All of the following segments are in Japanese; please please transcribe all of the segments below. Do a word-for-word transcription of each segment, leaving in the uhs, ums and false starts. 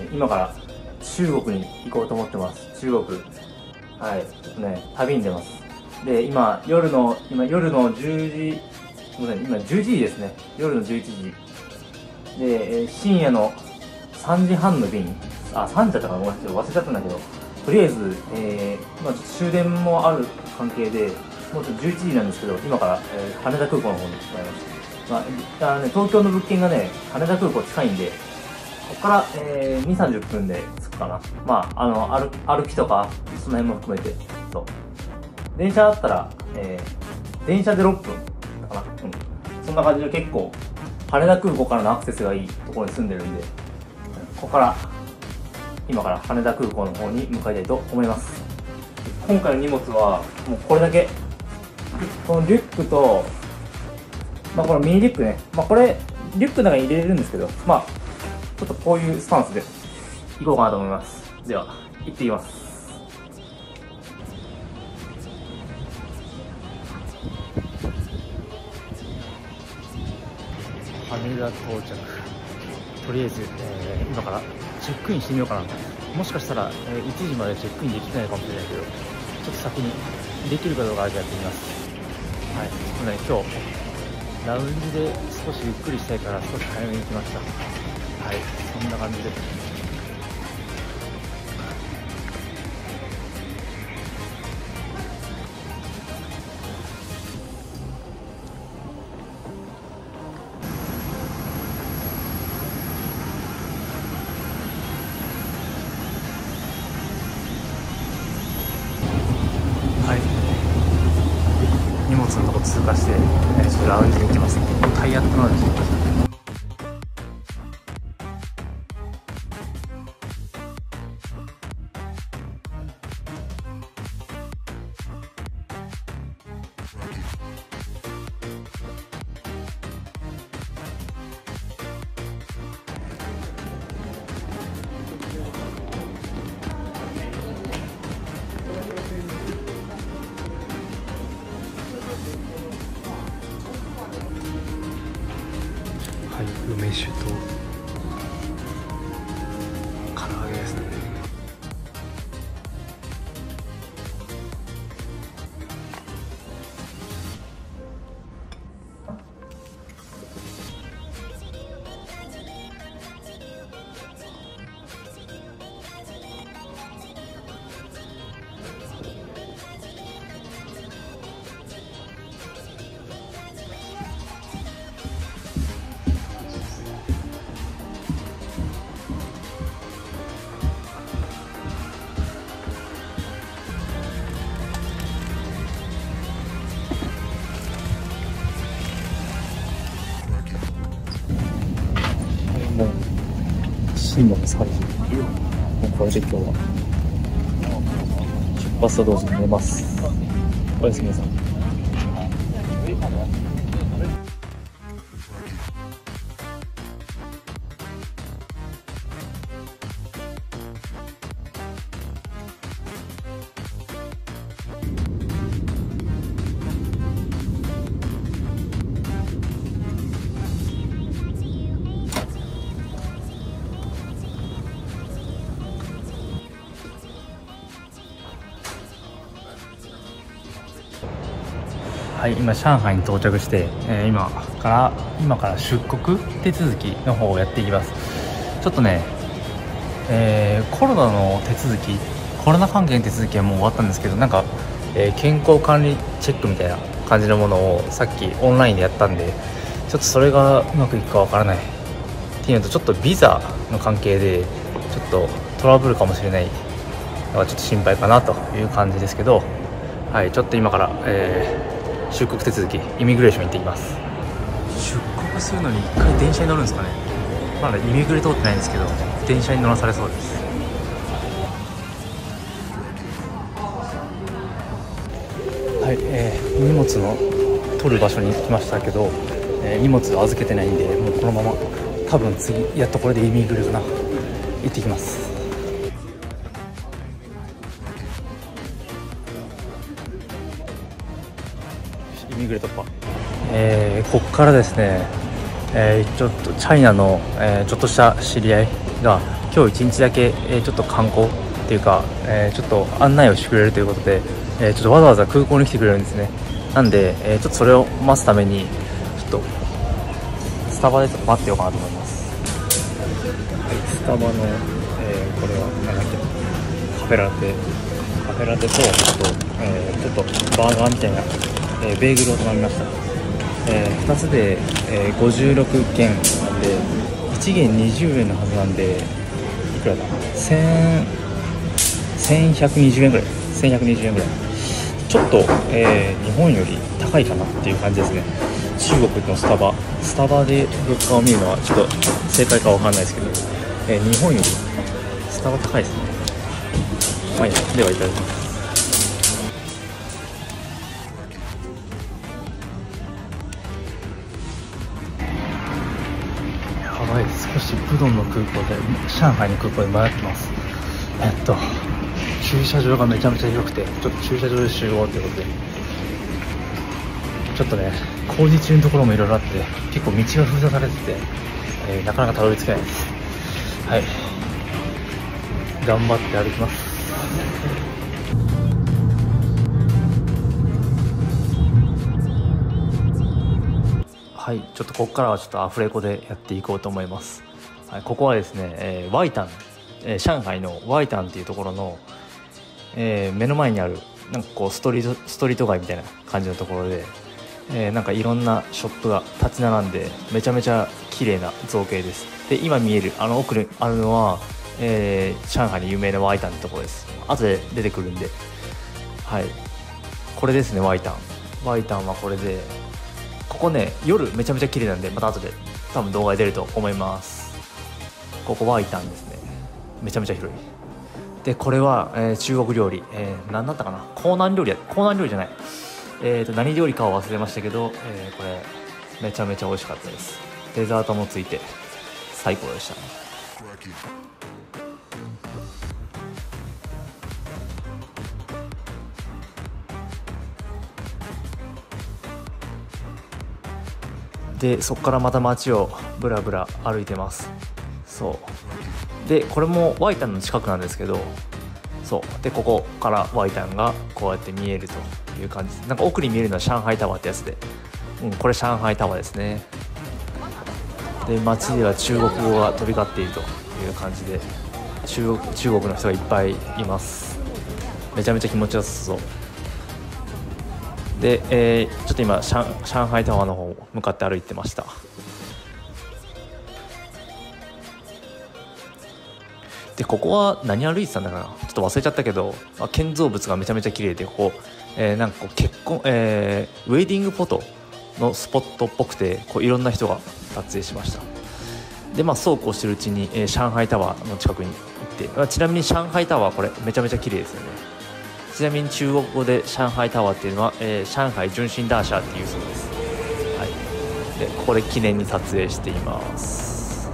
今から中国に行こうと思ってます。中国。はい。ちょっとね、旅に出ます。で、今、夜の、今、夜のじゅうじ、すみません、今じゅういちじですね。夜のじゅういちじ。で、えー深夜のさんじはんの便。あ、さんじだったかな、ごめん、ちょっと忘れちゃったんだけど、とりあえず、えー、まあちょっと終電もある関係で、もうちょっとじゅういちじなんですけど、今から、えー羽田空港の方に向かいます。まあ、あのね、東京の物件がね、羽田空港近いんで、ここから、えー、に、さんじゅっぷんで着くかな。まあ、あの、歩歩きとか、その辺も含めて、そう。電車だったら、えー、電車でろっぷんかな。うん。そんな感じで結構、羽田空港からのアクセスがいいところに住んでるんで、ここから、今から羽田空港の方に向かいたいと思います。今回の荷物は、もうこれだけ。このリュックと、まあこのミニリュックね。まあこれ、リュックの中に入れれるんですけど、まあ、ちょっとこういうスタンスで行こうかなと思います。では、行ってきます。羽田到着。とりあえず、えー、今からチェックインしてみようかな。もしかしたら、えー、いちじまでチェックインできないかもしれないけど、ちょっと先にできるかどうかだけやってみます。はい、ちょっとね、今日、ラウンジで少しゆっくりしたいから少し早めに来ました。はい、そんな感じです。はい、荷物のとこ通過して、えー、ちょっとラウンジに行きます。タイヤってのではい、梅酒と唐揚げですね。もう深夜のさんじ、もうこれで今日は出発と同時に寝ます。おやすみなさい。はい、今上海に到着して、えー、今から今から出国手続きの方をやっていきます。ちょっとね、えー、コロナの手続き、コロナ関係の手続きはもう終わったんですけど、なんか、えー、健康管理チェックみたいな感じのものをさっきオンラインでやったんで、ちょっとそれがうまくいくかわからないっていうのと、ちょっとビザの関係でちょっとトラブルかもしれないのがちょっと心配かなという感じですけど、はい、ちょっと今から、えー出国手続き、イミグレーション行ってきます。出国するのに一回電車に乗るんですかね。まだイミグレ通ってないんですけど、電車に乗らされそうです。はい、えー、荷物の取る場所に来ましたけど、えー、荷物預けてないんで、もうこのまま多分次やっとこれでイミグレかな。行ってきます。イミグレ突破。えー、ここからですね、えー、ちょっとチャイナの、えー、ちょっとした知り合いが今日一日だけ、えー、ちょっと観光っていうか、えー、ちょっと案内をしてくれるということで、えー、ちょっとわざわざ空港に来てくれるんですね。なんで、えー、ちょっとそれを待つためにちょっとスタバでちょっと待ってようかなと思います。はい、スタバの、えー、これは何だっけ、カフェラテカフェラテとあと、えー、ちょっとバーガーみたいな、えー、ベーグルを頼みました。えー、ふたつで、えー、ごじゅうろくけんなんでいちげんにじゅうえんのはずなんで、いくらだ、せんひゃくにじゅうえんぐらい、せんひゃくにじゅうえんぐらい、ちょっと、えー、日本より高いかなっていう感じですね。中国のスタバスタバで物価を見るのはちょっと正解かわかんないですけど、えー、日本よりスタバ高いですね。まあいいや、ではいただきます。やばい、少しプドンの空港で上海の空港で迷ってます。えっと駐車場がめちゃめちゃ広くて、ちょっと駐車場で集合ということで、ちょっとね工事中のところもいろいろあって結構道が封鎖されてて、えー、なかなかたどり着けないです。はい、頑張って歩きます。はい、ちょっとここからはちょっとアフレコでやっていこうと思います。はい、ここはですね、えー、ワイタン、えー、上海のワイタンっていうところの、えー、目の前にあるなんかこうストリートストリート街みたいな感じのところで、えー、なんかいろんなショップが立ち並んでめちゃめちゃ綺麗な造形です。で今見えるあの奥にあるのは、えー、上海に有名なワイタンってところです。後で出てくるんで、はい、これですね。ワイタンワイタンはこれで、ここね夜めちゃめちゃ綺麗なんで、また後で多分動画で出ると思います。ここワイタンですね。めちゃめちゃ広いで、これは、えー、中国料理、えー、何だったかな、江南料理や江南料理じゃない、えーと何料理かは忘れましたけど、えー、これめちゃめちゃ美味しかったです。デザートもついて最高でしたね。でそこからまた街をブラブラ歩いてます。そうでこれもワイタンの近くなんですけど、そうでここからワイタンがこうやって見えるという感じです。なんか奥に見えるのは上海タワーってやつで、うん、これ上海タワーですね。で街では中国語が飛び交っているという感じで、中国中国の人がいっぱいいます。めちゃめちゃ気持ちよさそうで、えー、ちょっと今上海タワーの方向かって歩いてました。でここは何歩いてたんだかな、ちょっと忘れちゃったけど、まあ、建造物がめちゃめちゃ綺麗で、ここ、えー、なんかこう結婚、えー、ウェディングフォトのスポットっぽくて、こういろんな人が撮影しました。でまあそうこうしてるうちに、えー、上海タワーの近くに行って、まあ、ちなみに上海タワーこれめちゃめちゃ綺麗ですよね。ちなみに中国語で上海タワーっていうのは、えー、上海純真大社っていうそうです。はい、でここで記念に撮影しています。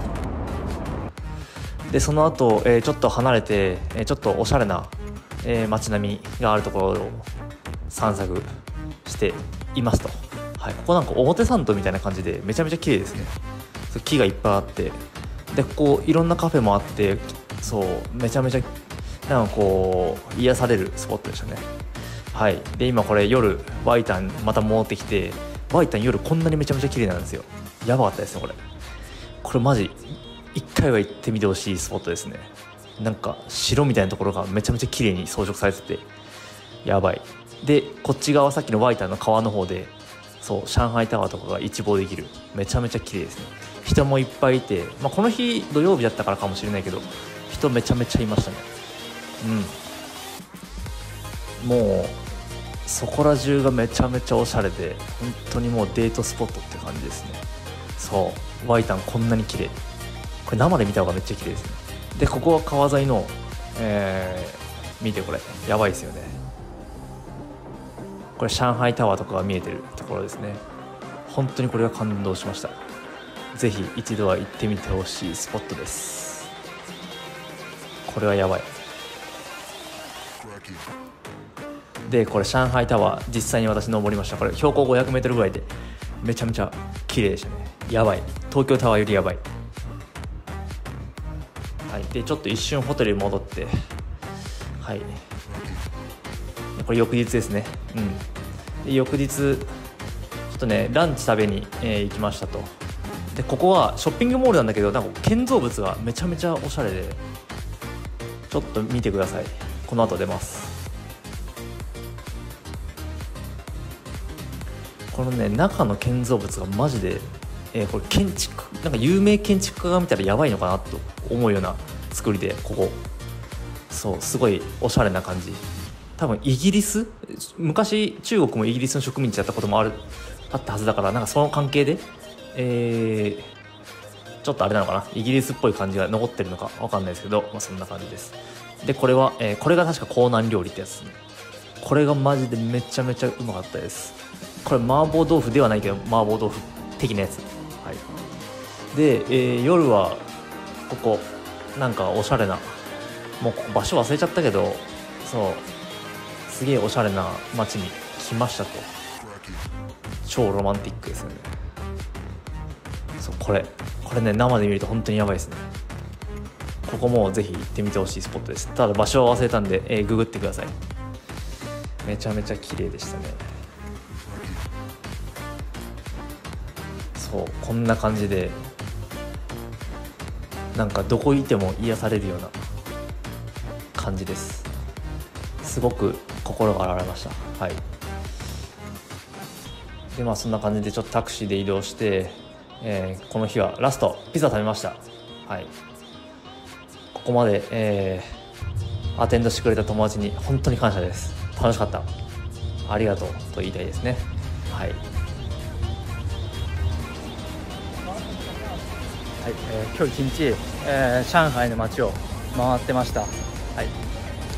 でその後、えー、ちょっと離れて、えー、ちょっとおしゃれな、えー、街並みがあるところを散策していますと。はい、ここなんか表参道みたいな感じでめちゃめちゃ綺麗ですね。木がいっぱいあって、でここいろんなカフェもあって、そうめちゃめちゃなんかこう癒されるスポットでしたね。はい、で今これ夜ワイタンまた戻ってきて、ワイタン夜こんなにめちゃめちゃ綺麗なんですよ。やばかったですね。これこれマジ一回は行ってみてほしいスポットですね。なんか城みたいなところがめちゃめちゃ綺麗に装飾されててやばい。でこっち側さっきのワイタンの川の方で、そう上海タワーとかが一望できる、めちゃめちゃ綺麗ですね。人もいっぱいいて、まあ、この日土曜日だったからかもしれないけど人めちゃめちゃいましたね。うん、もうそこら中がめちゃめちゃおしゃれで、本当にもうデートスポットって感じですね。そうワイタンこんなに綺麗、これ生で見た方がめっちゃ綺麗ですね。でここは川沿いの、えー、見てこれやばいですよね。これ上海タワーとかが見えてるところですね。本当にこれは感動しました。ぜひ一度は行ってみてほしいスポットです。これはやばい。でこれ上海タワー実際に私登りました。これ標高ごひゃくメートルぐらいでめちゃめちゃ綺麗でしたね。やばい、東京タワーよりやばい。はい、 でちょっと一瞬ホテルに戻って、はい、これ翌日ですね。うんで翌日ちょっとねランチ食べに、えー、行きましたと。でここはショッピングモールなんだけど、なんか建造物がめちゃめちゃおしゃれで、ちょっと見てください。この後出ます。このね中の建造物がマジで、えー、これ建築なんか有名建築家が見たらやばいのかなと思うような作りで、ここそうすごいおしゃれな感じ。多分イギリス、昔中国もイギリスの植民地だったこともあるあったはずだから、なんかその関係で、えー、ちょっとあれなのかな、イギリスっぽい感じが残ってるのかわかんないですけど、まあ、そんな感じです。でこれは、えー、これが確か江南料理ってやつですね。これがマジでめちゃめちゃうまかったです。これ麻婆豆腐ではないけど麻婆豆腐的なやつ、はい、で、えー、夜はここなんかおしゃれな、もう場所忘れちゃったけど、そうすげえおしゃれな街に来ましたと。超ロマンティックですよね。そうこれこれね生で見ると本当にやばいですね。ここもぜひ行ってみてほしいスポットです。ただ場所は忘れたんで、えー、ググってください。めちゃめちゃ綺麗でしたね。そうこんな感じでなんかどこいても癒されるような感じです。すごく心が洗われました。はい。でまあそんな感じでちょっとタクシーで移動して、えー、この日はラストピザ食べました。はい。ここまで、えー、アテンドしてくれた友達に本当に感謝です。楽しかった。ありがとうと言いたいですね。はい。はい、えー、今日一日、えー、上海の街を回ってました。はい。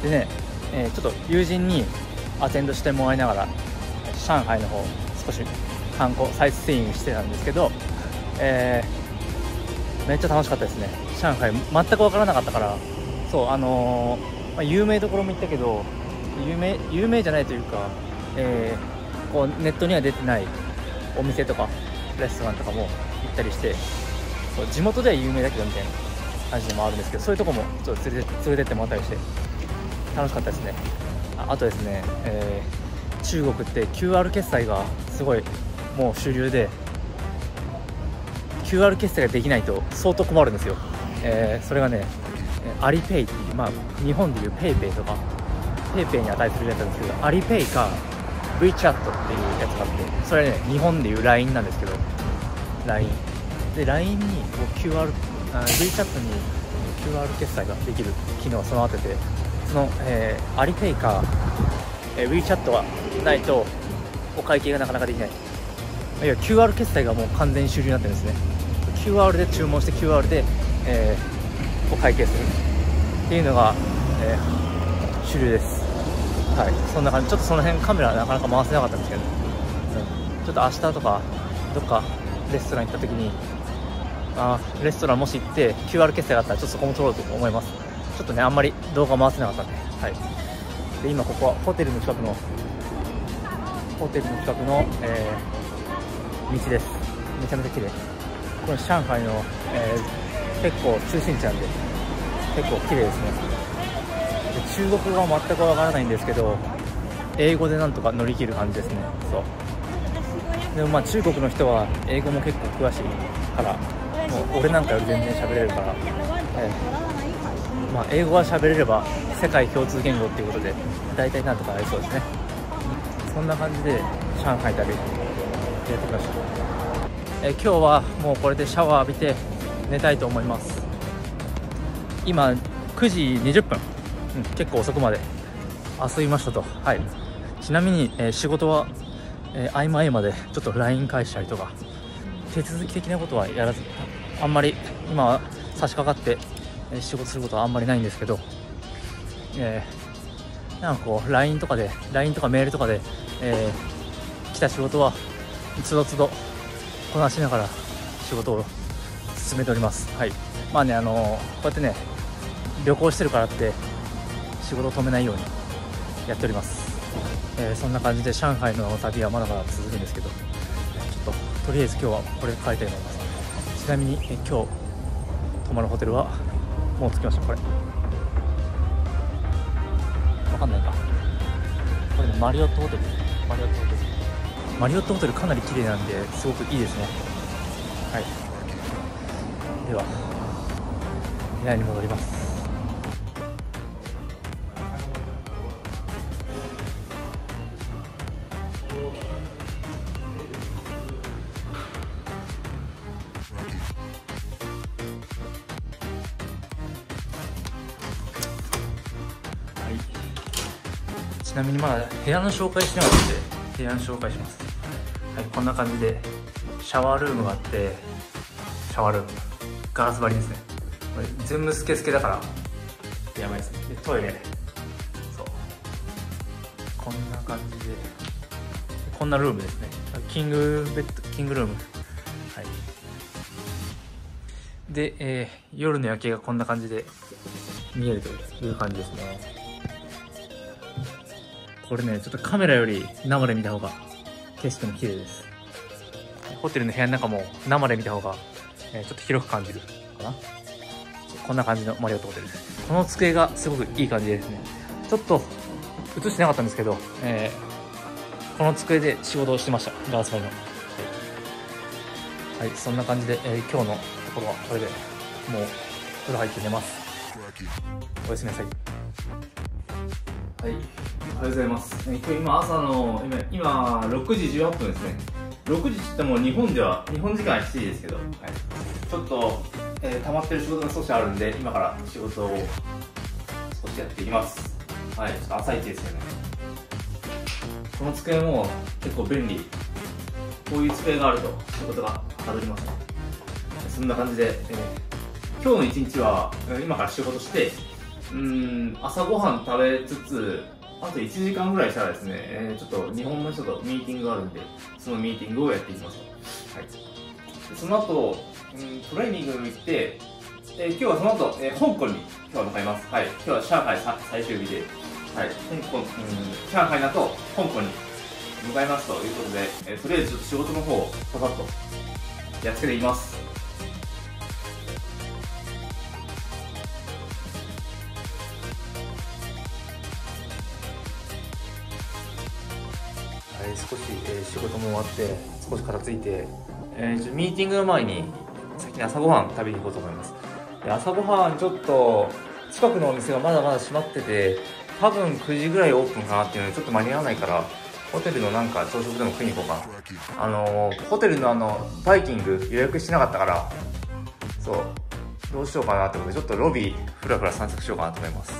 でね、えー、ちょっと友人にアテンドしてもらいながら上海の方少し観光サイトシーイングしてたんですけど、えー、めっちゃ楽しかったですね。上海全く分からなかったから、そうあのーまあ、有名どころも行ったけど有名有名じゃないというか、えー、こうネットには出てないお店とかレストランとかも行ったりして、そう地元では有名だけどみたいな感じでもあるんですけど、そういうとこもちょっと連れて連れてってもらったりして楽しかったですね。 あ, あとですね、えー、中国って キューアール 決済がすごいもう主流で キューアール 決済ができないと相当困るんですよ。えー、それがねアリペイっていう、まあ、日本でいうペイペイとかペイペイに値するやつなんですけど、アリペイか WeChat っていうやつがあって、それはね日本でいう ライン なんですけど ライン で ライン にこう キューアール あ WeChat に キューアール 決済ができる機能が備わってて、その、えー、アリペイか、えー、WeChat がないとお会計がなかなかできない。いや キューアール 決済がもう完全に主流になってるんですね。 キューアール で注文して キューアール で、えー、お会計するっていうのが、えー、主流です。はい、そんな感じ。ちょっとその辺カメラなかなか回せなかったんですけど、うん、ちょっと明日とかどっかレストラン行った時に、あレストランもし行って キューアール 決済があったらちょっとそこも撮ろうと思います。ちょっとねあんまり動画回せなかったんで、はい。で今ここはホテルの近くのホテルの近くの、えー、道です。めちゃめちゃ綺麗。これ上海の、えー、結構中心地なんで結構綺麗ですね。で中国語は全くわからないんですけど、英語でなんとか乗り切る感じですね。そうでもまあ中国の人は英語も結構詳しいから、もう俺なんかより全然喋れるから、えーまあ、英語が喋れれば世界共通言語っていうことで大体なんとかなりそうですね。そんな感じで上海旅やってきました。えー、今日はもうこれでシャワー浴びて寝たいと思います。今くじにじゅっぷん、うん、結構遅くまで遊びましたと。はい。ちなみに、えー、仕事は、えー、合間合間でちょっと ライン 返したりとか手続き的なことはやらず、あんまり今は差し掛かって、えー、仕事することはあんまりないんですけど、えー、なんかこう ライン とかで ライン とかメールとかで、えー、来た仕事はつどつどこなしながら仕事を進めております。はい。まあね、あのー、こうやってね旅行してるからって仕事を止めないようにやっております。えー、そんな感じで上海の旅はまだまだ続くんですけど、ちょっととりあえず今日はこれで帰りたいと思います。ちなみに、えー、今日泊まるホテルはもう着きました。これわかんないか。これね、マリオットホテル。マリオットホテル。マリオットホテルかなり綺麗なんで、すごくいいですね。はい。では、部屋に戻ります。ちなみにまだ部屋の紹介してなかったので、部屋の紹介します。はい、こんな感じでシャワールームがあって、シャワールームガラス張りですね。これ全部スケスケだからやばいですね。でトイレ、そうこんな感じで、こんなルームですね。キングベッド、キングルーム。はい。で、えー、夜の夜景がこんな感じで見えるという感じですね。これね、ちょっとカメラより生で見た方が景色も綺麗です。ホテルの部屋の中も生で見た方が、えー、ちょっと広く感じるかな。こんな感じのマリオットホテルです。この机がすごくいい感じですね。ちょっと映してなかったんですけど、えー、この机で仕事をしてました。ガラス張りの。はい、はい、そんな感じで、えー、今日のところはこれでもう風呂入って寝ます。おやすみなさい。はい、おはようございます。今日今朝の今今ろくじじゅうはっぷんですね。ろくじって言っても日本では日本時間はしちじですけど、はい、ちょっと、えー、溜まってる仕事が少しあるんで、今から仕事を少しやっていきます。はい、ちょっと朝一ですよね。この机も結構便利。こういう机があると仕事がはかどりますね。そんな感じで、えー、今日の一日は今から仕事して、うーん朝ごはん食べつつ、あといちじかんぐらいしたらですね、えー、ちょっと日本の人とミーティングがあるんで、そのミーティングをやっていきます。はい、でその後、うん、トレーニングに行って、えー、今日はその後、えー、香港に今日は向かいます。はい、今日は上海最終日で、はい、香港、うん、上海だと香港に向かいますということで、えー、とりあえず仕事の方をパパッとやっつけていきます。少し、えー、仕事も終わって少し片付いて、えー、ミーティングの前に先に朝ごはん食べに行こうと思います。で朝ごはんちょっと近くのお店がまだまだ閉まってて、多分くじぐらいオープンかなっていうのでちょっと間に合わないから、ホテルのなんか朝食でも食いに行こうかな。あのー、ホテルのあのバイキング予約してなかったから、そうどうしようかなってことでちょっとロビーふらふら散策しようかなと思います。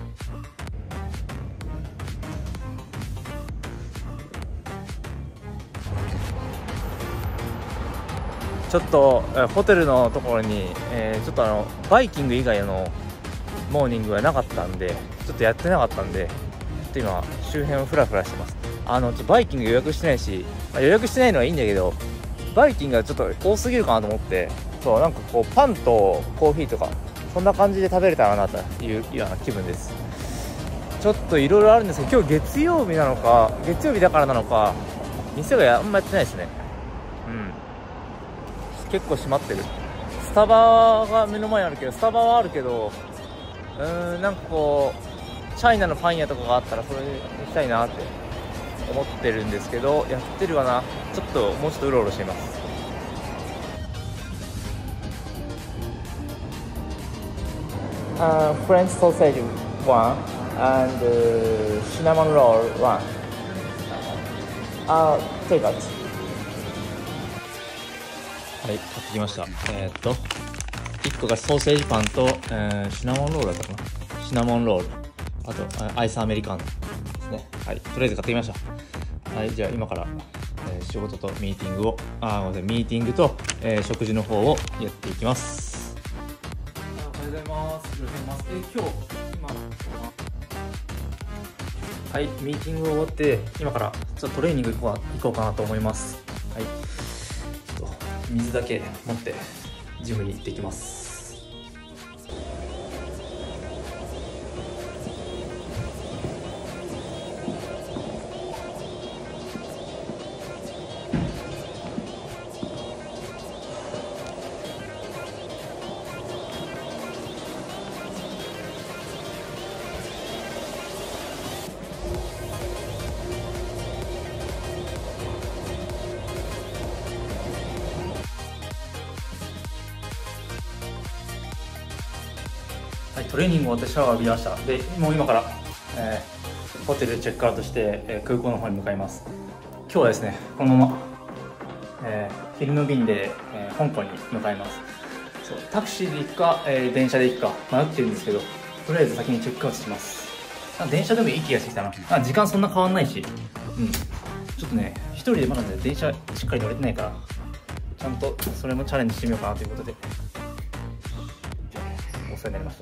ちょっとホテルのところに、えー、ちょっとあのバイキング以外のモーニングがなかったんで、ちょっとやってなかったんで、ちょっと今周辺をフラフラしてます。あのちょっとバイキング予約してないし、まあ、予約してないのはいいんだけど、バイキングがちょっと多すぎるかなと思って、そうなんかこうパンとコーヒーとかそんな感じで食べれたらなというような気分です。ちょっといろいろあるんですけど、今日月曜日なのか月曜日だからなのか店があんまやってないですね。うん結構閉まってる。スタバが目の前にあるけど、スタバはあるけど、うーんなんかこうチャイナのパン屋とかがあったらそれに行きたいなって思ってるんですけど、やってるかな。ちょっともうちょっとうろうろしています。Uh, French sausage one and uh, cinnamon roll one. Uh, take that.はい、買ってきました。えー、っと、いっこがソーセージパンと、えー、シナモンロールだったかな。シナモンロール。あと、アイスアメリカンですね。はい、とりあえず買ってきました。はい、じゃあ今から、えー、仕事とミーティングを、あ、ごめんなさい、ミーティングと、えー、食事の方をやっていきます。おはようございます。よろしくお願いします。えー、今日、今、はい、ミーティング終わって、今からちょっとトレーニング行こう、行こうかなと思います。はい。水だけ持ってジムに行ってきます。 トレーニング終わってシャワー浴びました。でもう今から、えー、ホテルチェックアウトして、えー、空港の方に向かいます。今日はですねこのまま、えー、昼の便で、えー、香港に向かいます。そうタクシーで行くか、えー、電車で行くか迷ってるんですけど、とりあえず先にチェックアウトします。電車でもいい気がしてきたな。あ時間そんな変わんないし、うん、ちょっとね一人でまだね電車しっかり乗れてないから、ちゃんとそれもチャレンジしてみようかなということでお世話になりました。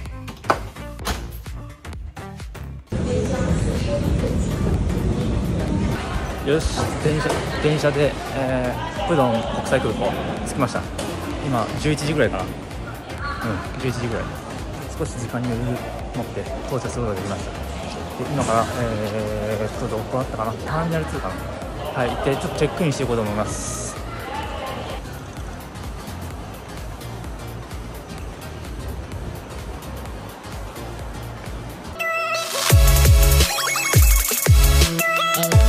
よし、電車電車で、えー、プドン国際空港着きました。今じゅういちじぐらいかな。うんじゅういちじぐらい。少し時間に余裕持って到着することができました。で今から、えー、っとどこだったかな、ターミナルツーかな。はい、一回ちょっとチェックインしていこうと思います。 Oh